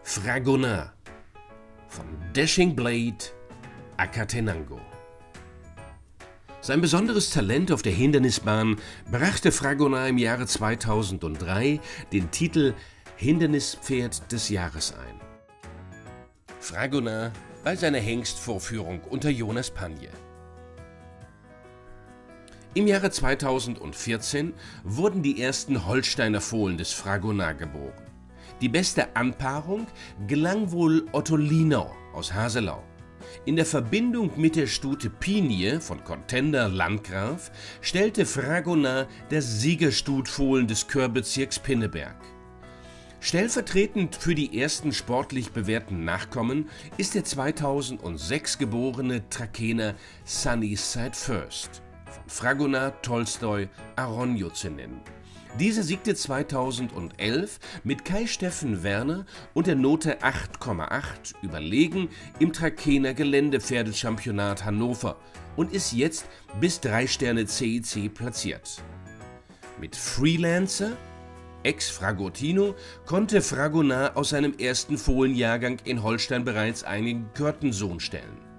Fragonard von Dashing Blade Acatenango. Sein besonderes Talent auf der Hindernisbahn brachte Fragonard im Jahre 2003 den Titel Hindernispferd des Jahres ein. Fragonard bei seiner Hengstvorführung unter Jonas Panje. Im Jahre 2014 wurden die ersten Holsteiner Fohlen des Fragonard geboren. Die beste Anpaarung gelang wohl Otto Lienau aus Haselau. In der Verbindung mit der Stute Pinie von Contender Landgraf stellte Fragonard das Siegerstutfohlen des Körbezirks Pinneberg. Stellvertretend für die ersten sportlich bewährten Nachkommen ist der 2006 geborene Trakener Sunnyside First von Fragonard, Tolstoi, Aronjo zu nennen. Dieser siegte 2011 mit Kai Steffen Werner und der Note 8,8 überlegen im Trakener Geländepferdechampionat Hannover und ist jetzt bis 3 Sterne CEC platziert. Mit Freelancer, ex-Fragotino, konnte Fragonard aus seinem ersten Fohlenjahrgang in Holstein bereits einen Körtensohn stellen.